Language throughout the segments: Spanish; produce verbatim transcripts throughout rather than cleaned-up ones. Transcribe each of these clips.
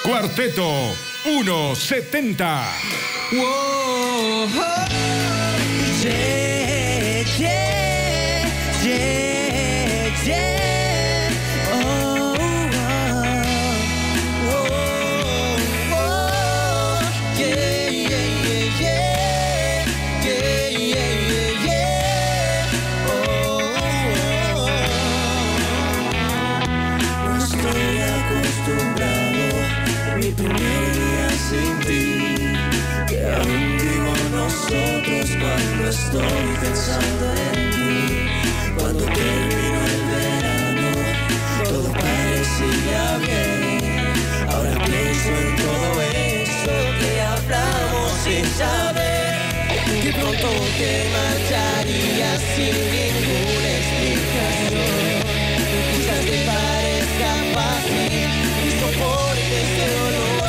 Cuarteto uno setenta. Whoa, oh, yeah, yeah, yeah, yeah. Oh, oh, oh, oh, yeah, yeah, yeah, yeah, yeah, yeah, yeah. Oh, oh, oh. No estoy acostumbrado a mi primer día sin ti, que aún vivo nosotros cuando estoy pensando en ti. Cuando terminó el verano, todo parecía bien. Ahora pienso en todo eso que hablamos sin saber que pronto te marcharías sin ninguna explicación. Quizás te parezca fácil y soportes este dolor.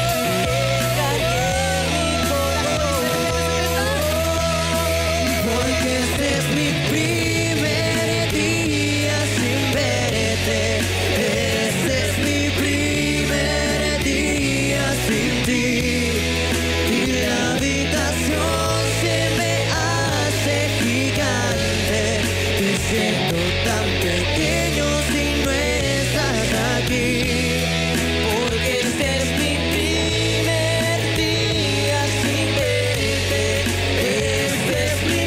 Este es mi primer día sin verte. Este es mi primer día sin ti. Y la habitación se me hace gigante. Me siento tan pequeño si no estás aquí. Porque este es mi primer día sin verte. Este es mi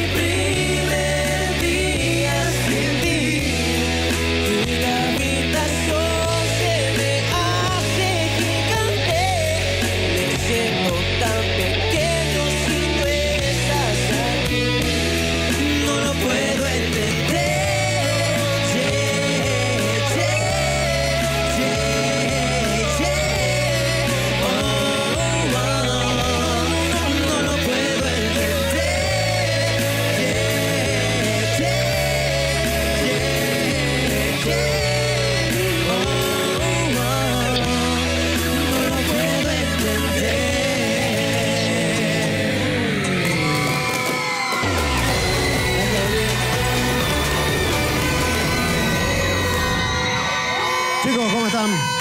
Chicos, ¿cómo están?